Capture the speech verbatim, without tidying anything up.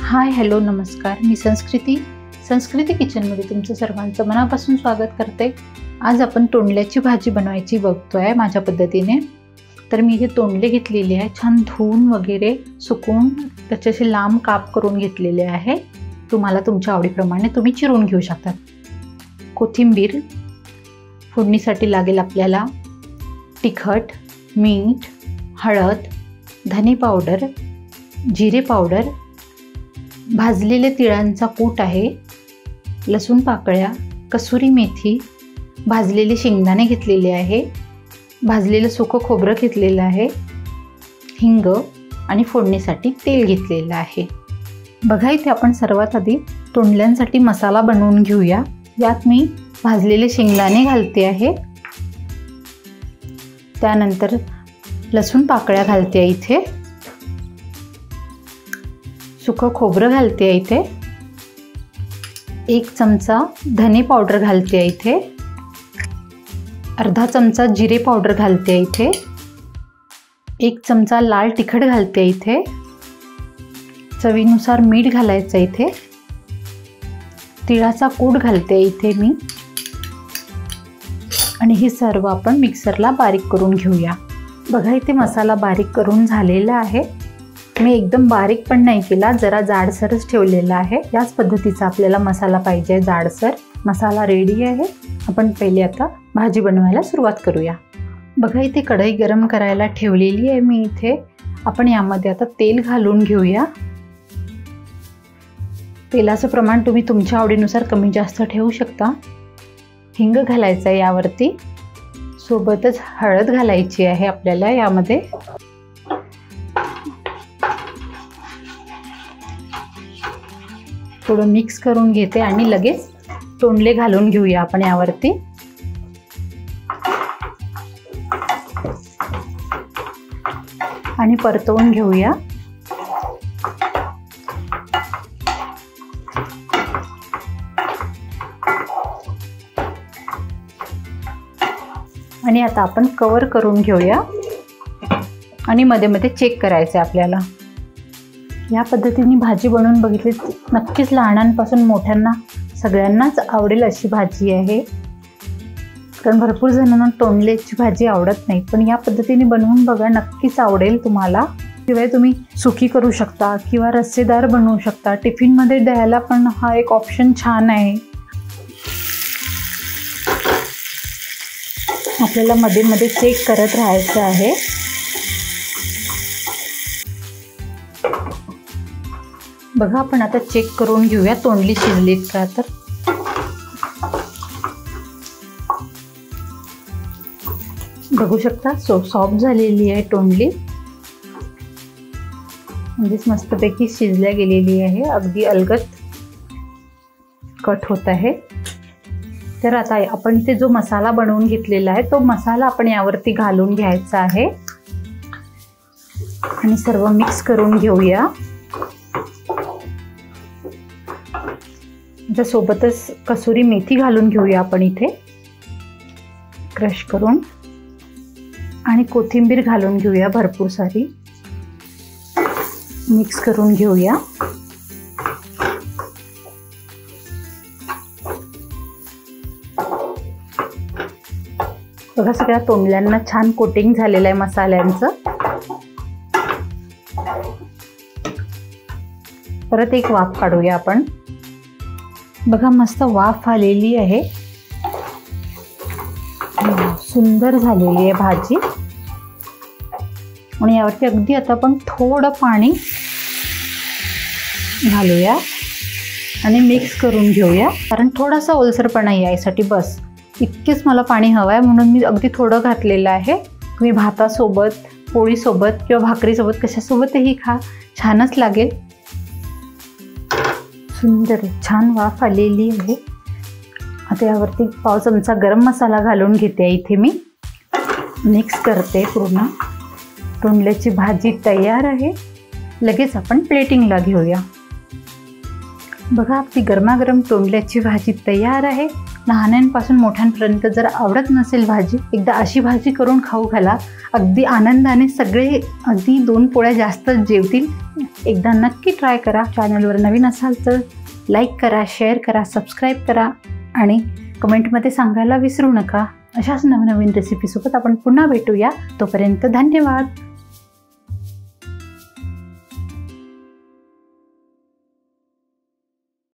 Hi hello नमस्कार, मी संस्कृती संस्कृती किचनमध्ये तुमचं सर्वांचं मनापासून स्वागत करते। आज आपण तोंडल्याची भाजी बनवायची बघतोय माझ्या पद्धतीने। तर मी हे तोंडले घेतलेले आहे, छान धुवून वगैरे सुकवून त्याचे असे लांब काप करून घेतलेले आहे। तुम्हाला तुमच्या आवडीप्रमाणे तुम्ही चिरून घेऊ शकता। कोथिंबीर, फोडणीसाठी लागेल आपल्याला तिखट, मीठ, हळद, धने पावडर, जिरे पावडर, भाजलेले तिळांचा कूट आहे, लसूण पाकळ्या, कसुरी मेथी, भाजलेले शेंगदाणे घेतलेले आहे, भाजलेलं सुकं खोबरं घेतलेलं आहे, हिंग आणि फोडणीसाठी तेल घेतलेलं आहे। बघा इथे आपण सर्वात आधी तोंडल्यांसाठी मसाला बनवून घेऊया। यात मी भाजलेले शेंगदाणे घालते आहे, त्यानंतर लसूण पाकळ्या घालते आहे, इथे सुकं खोबरं घालते आहे, इथे एक चमचा धने पावडर घालते आहे, इथे अर्धा चमचा जिरे पावडर घालते आहे, इथे एक चमचा लाल तिखट घालते आहे, इथे चवीनुसार मीठ घालायचं, इथे तिळाचा कूट घालते आहे, इथे मी आणि हे सर्व आपण मिक्सरला बारीक करून घेऊया। बघा इथे मसाला बारीक करून झालेला आहे। मी एकदम बारीक पण नाही केला, जरा जाडसरच ठेवलेला आहे। याच पद्धतीचा आपल्याला मसाला पाहिजे, जाडसर। मसाला रेडी आहे। आपण पहिले आता भाजी बनवायला सुरुवात करूया। बघा इथे कढई गरम करायला ठेवलेली आहे मी इथे। आपण यामध्ये आता तेल घालून घेऊया। तेलाचं प्रमाण तुम्ही तुमच्या आवडीनुसार कमी जास्त ठेवू शकता। हिंग घालायचं आहे यावरती, सोबतच हळद घालायची आहे आपल्याला यामध्ये। थोडं मिक्स करून घेते आणि लगेच तोंडले घालून घेऊया आपण यावरती। आणि परतवून घेऊया। आणि आता आपण कव्हर करून घेऊया आणि मध्ये मध्ये चेक करायचं आहे आपल्याला। या पद्धतीने भाजी बनवून बघितली नक्कीच लहानांपासून मोठ्यांना सगळ्यांनाच आवडेल अशी भाजी आहे। कारण भरपूर जणांना तोंडल्याची भाजी आवडत नाही, पण या पद्धतीने बनवून बघा, नक्कीच आवडेल तुम्हाला। शिवाय तुम्ही सुकी करू शकता किंवा रस्सेदार बनवू शकता, टिफिनमध्ये द्यायला पण हा एक ऑप्शन छान आहे। आपल्याला मध्ये मध्ये चेक करत राहायचं आहे। बघा आपण आता चेक करून घेऊया तोंडली शिजलीत का। तर बघू शकता सो सॉफ्ट झालेली आहे तोंडली, म्हणजेच मस्तपैकी शिजल्या गेलेली आहे, अगदी अलगद कट होत आहे। तर आता आपण ते जो मसाला बनवून घेतलेला आहे तो मसाला आपण यावरती घालून घ्यायचा आहे आणि सर्व मिक्स करून घेऊया। सोबतच कसुरी मेथी घालून घेऊया आपण इथे क्रश करून, आणि कोथिंबीर घालून घेऊया भरपूर सारी। मिक्स करून घेऊया। बघा सगळ्या तोंडल्यांना छान कोटिंग झालेलं आहे मसाल्यांचं। परत एक वाफ काढूया आपण। बघा मस्त वाफ आलेली आहे, सुंदर झालेली आहे भाजी। आणि यावरती अगदी आता आपण थोडं पाणी घालूया आणि मिक्स करून घेऊया, कारण थोडासा ओलसरपणा यायसाठी बस इतकेच मला पाणी हवं आहे, म्हणून मी अगदी थोडं घातलेलं आहे। तुम्ही भातासोबत, पोळीसोबत किंवा भाकरीसोबत कशासोबतही खा, छानच लागेल। सुंदर छान वाफ आलेली आहे। आता यावरती पाव चमचा गरम मसाला घालून घेते इथे मी, मिक्स करते पूर्ण। तोंडल्याची भाजी तयार आहे। लगेच आपण प्लेटिंगला घेऊया। बघा आपली गरमागरम तोंडल्याची भाजी तयार आहे। लहानांपासून मोठ्यांपर्यंत जर आवडत नसेल भाजी, एकदा अशी भाजी करून खाऊ घाला. अगदी आनंदाने सगळे अगदी दोन पोळ्या जास्त जेवतील. एकदा नक्की ट्राय करा. चॅनलवर नवीन असाल तर लाईक करा, शेअर करा, सबस्क्राईब करा आणि कमेंटमध्ये सांगायला विसरू नका. अशाच नवनवीन रेसिपीसोबत आपण पुन्हा भेटूया. तोपर्यंत धन्यवाद.